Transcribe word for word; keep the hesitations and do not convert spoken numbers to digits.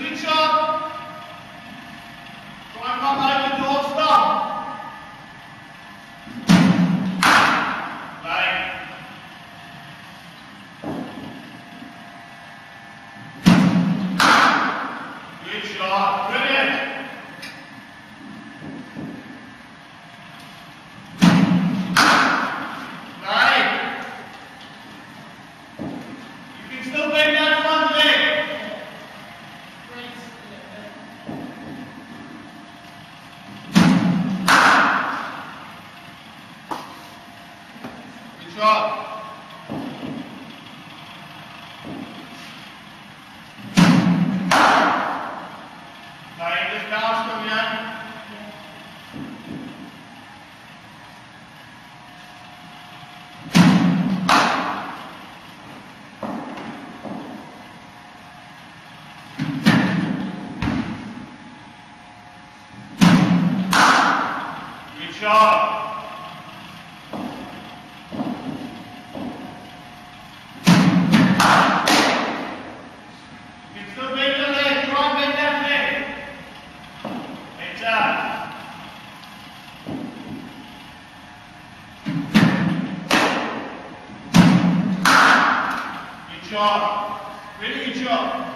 Good job. Try and come out and don't stop. Right. Good shot. Brilliant. Right. You can still bend that front leg. Good job. Tighten this down, come in. Good job. You can still bend your leg. Try and bend that leg. Like that. Good job. Really good job.